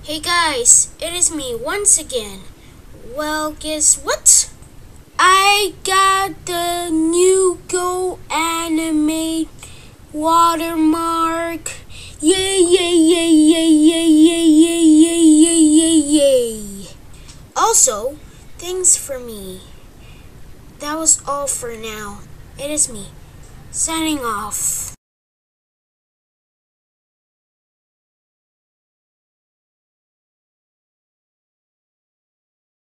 Hey guys, it is me once again. Well, guess what? I got the new GoAnimate watermark. Yay, yay, yay, yay, yay, yay, yay, yay, yay, yay, yay. Also, thanks for me. That was all for now. It is me, signing off.